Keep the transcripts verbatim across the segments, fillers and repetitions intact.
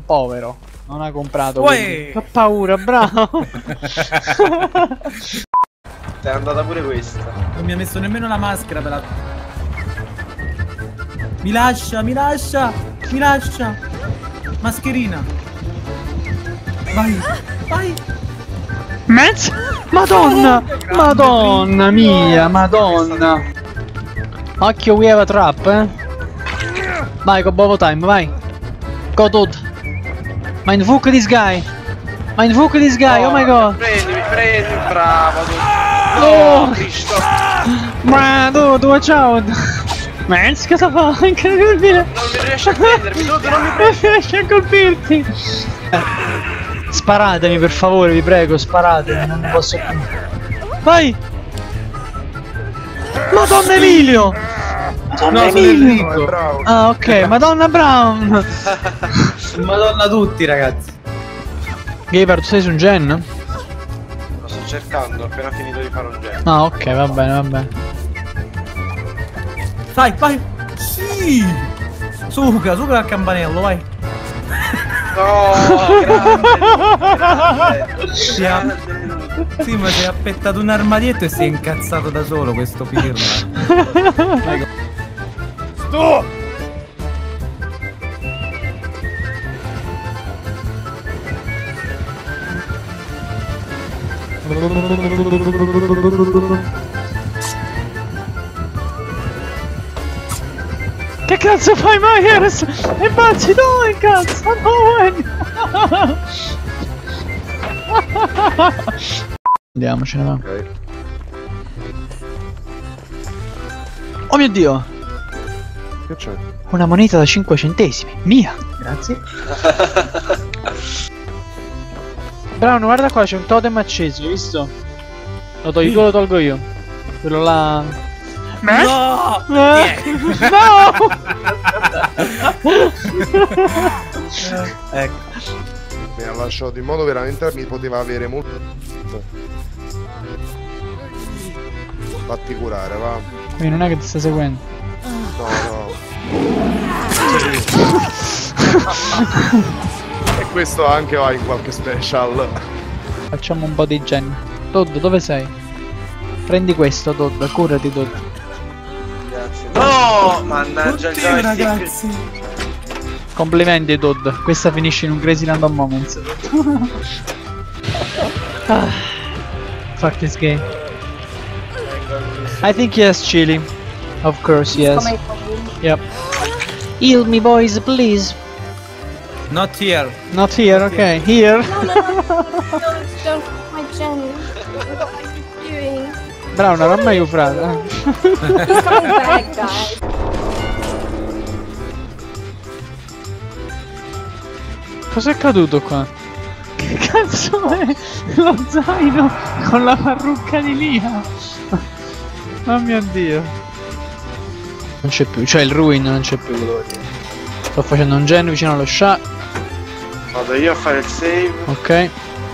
povero. Non ha comprato. Uè. Ho paura, bravo. È andata pure questa. Non mi ha messo nemmeno la maschera per la... Mi lascia, mi lascia, mi lascia. Mascherina. Vai, vai. Mezzo? Madonna! Madonna mia, madonna! Occhio, we have a trap, eh? Vai, go Bobo time, vai! Go Todd! Mindfuck this guy! Mindfuck this guy, oh, oh my god! Prendimi, prendi, bravo! Oh! No, Cristo! Ma Todd, watch out! Mezzo, cosa fa? Incredibile! Non mi riesci a prendermi, Todd, non mi Non riesci a colpirti! Eh. Sparatemi per favore, vi prego, sparatemi, non ne posso più. Vai! Madonna Emilio! Madonna No, Emilio! bravo. Ah, ok, Madonna Brown! Madonna tutti, ragazzi. Gamer, tu sei su un gen? Lo sto cercando, ho appena finito di fare un gen. Ah, ok, va bene, va bene. Vai, vai. Sì. Suga, suga al campanello, vai. No, grande, grande. Si ha... Sì, ma si è appettato un armadietto e si è incazzato da solo questo pirla. Vai. Sto! Che cazzo fai, Myers? E bazzi, dove cazzo? No! Andiamocene, va. Ok. Oh mio dio! Che c'è? Una moneta da cinque centesimi, mia! Grazie. Brown, guarda qua, c'è un totem acceso, hai visto? Lo togli tu o lo tolgo io? Quello là... No! Eh? No! Ecco. Mi ha lasciato in modo veramente mi poteva avere molto. Fatti curare, va. Quindi non è che ti sta seguendo. No, no. E questo anche va in qualche special. Facciamo un po' di gen. Todd, dove sei? Prendi questo, Todd, curati, Todd. Grazie. No! Mannaggia il Oddio, joystick. ragazzi. Complimenti, Todd. Questa finisce in un crazy random moments. Ah, fuck this game. I think yes, Chili. Of course, yes. Yep. Heal me, boys, please. Not here. Not here, okay. Here. No, no, no, no, don't my gen. What are you doing? Brown, non mai frate. He's coming back, guys. Cos'è caduto qua? Che cazzo è? Lo zaino con la parrucca di Lia. Oh mio dio. Non c'è più, cioè il ruin non c'è più, volevo dire. Sto facendo un gen vicino allo sha. Vado io a fare il save. Ok.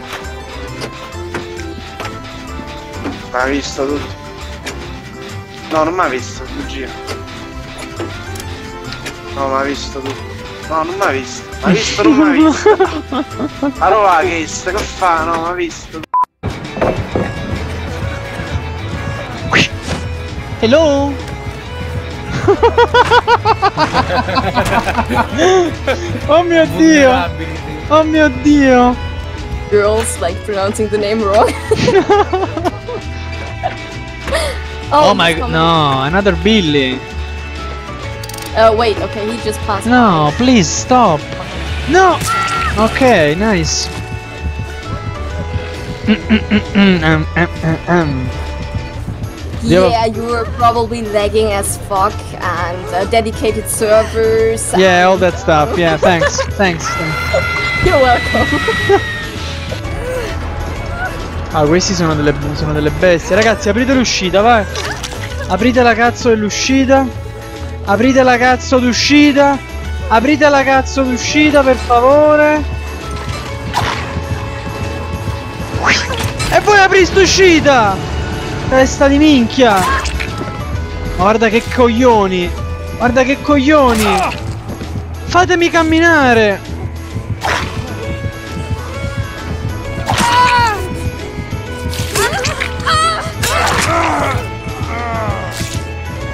Ma hai visto tutto? No, non mi ha visto, bugia. No, mi ha visto tutto. No, non mi ha visto. Mi ha visto, non mi ha visto. Allora che sta, che fa? No, mi ha visto. Hello. Oh mio dio. Oh mio dio. Girls like pronouncing the name wrong. Oh, oh my god, no, another Billy. Oh wait, okay, he just passed. No, please stop. No. Okay, nice. um, um, um. Yeah, you were probably lagging as fuck and uh, dedicated servers. Yeah, all that stuff. Yeah, thanks, thanks. You're welcome. Ah, questi sono delle, sono delle bestie. Ragazzi, aprite l'uscita, vai. Aprite la cazzo dell'uscita. Aprite la cazzo d'uscita. Aprite la cazzo d'uscita, per favore. E voi aprite uscita. Testa di minchia. Ma guarda che coglioni. Guarda che coglioni. Fatemi camminare.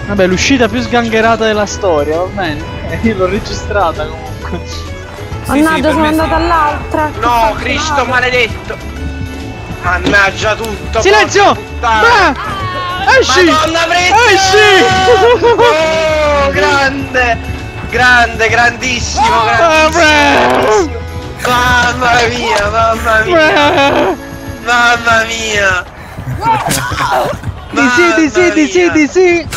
Vabbè, l'uscita più sgangherata della storia, va bene. Eh, io l'ho registrata comunque. Mannaggia, sono andata all'altra. No, Cristo maledetto! Mannaggia tutto! Silenzio! Bra! Esci! Madonna Esci! Oh, grande! Grande, grandissimo, grandissimo! Mamma mia, mamma mia! Mamma mia! Di sì, di sì, di sì, di sì!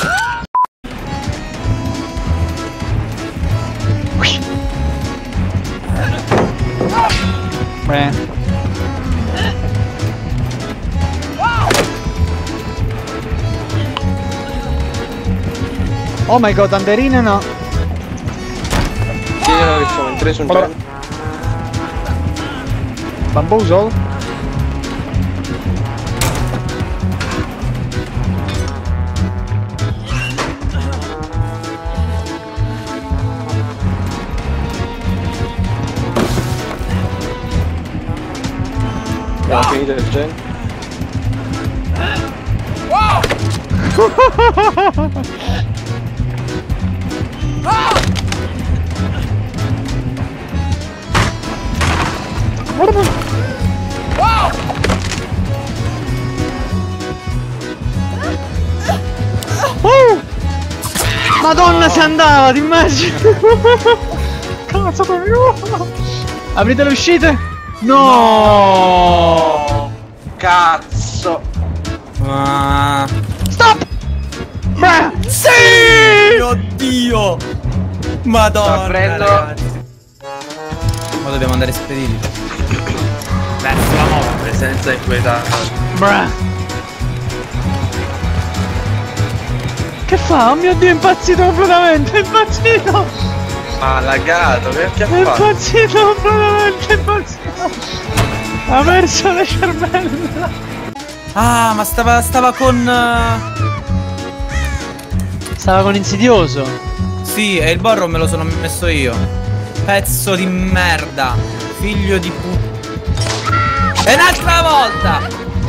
Beh. Oh my god, Anderine no! Sì, che siamo in tre su un Allora. Bamboozle? Abbiamo finito il gen. Oh! Madonna, se andava, ti immagini? Cazzo, no! Aprite le uscite? No! Cazzo! Ah. Stop! Beh, sì! Oddio! Madonna, prendo. ragazzi. Ma dobbiamo andare spediti. Verso la morte senza inquietare. Bruh. Che fa? Oh mio Dio, è impazzito completamente, è impazzito! Ma laggato, perché È ha fatto? impazzito completamente, è impazzito! Ha perso le cervella! Ah, ma stava, stava con... uh, Stava con insidioso. Sì, e il borro me lo sono messo io. Pezzo di merda. Figlio di pu... E un'altra volta!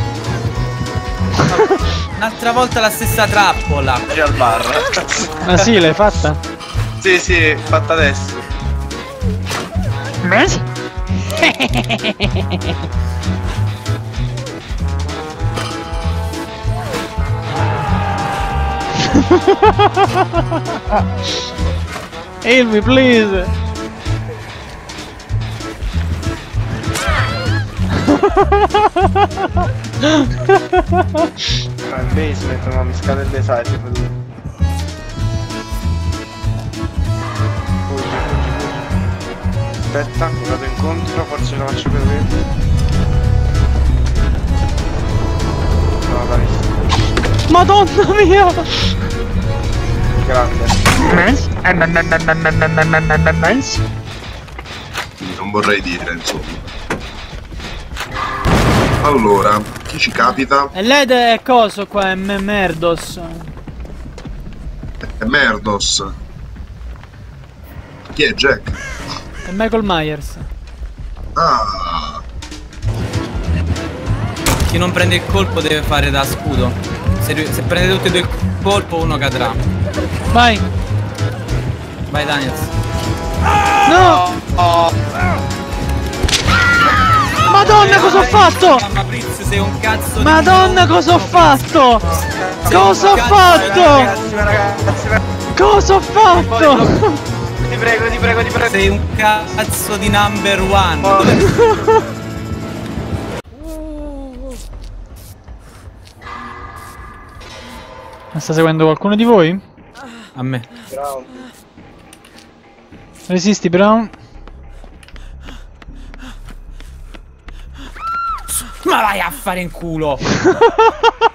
Un'altra volta la stessa trappola. C'è al bar. Ma sì, l'hai fatta? Sì, sì, fatta adesso. Help me, please! Ma il basement, ma mi scade il design. Fuggi, fuggi, fuggi. Aspetta, mi vado incontro, forse lo faccio per me. No, l'ha visto. Madonna mia! Grande. Non vorrei dire, insomma. Allora, chi ci capita? E lei è coso qua, è me Merdos. È Merdos. Chi è Jack? È Michael Myers. Ah, Chi non prende il colpo deve fare da scudo. Se, se prende tutti e due il colpo uno cadrà. Vai! Vai Daniels. No! Oh, Madonna, cosa ho fatto? Mamma Prizio, sei un cazzo di... Madonna, cosa ho fatto? Cosa ho fatto? ragazzi, ma ragazzi, ma... Cosa ho fatto? Ti prego, ti prego, ti prego. Sei un cazzo di number one. Dove- Ma sta seguendo qualcuno di voi? A me. Bravo. Resisti, Brown. Ma vai a fare in culo.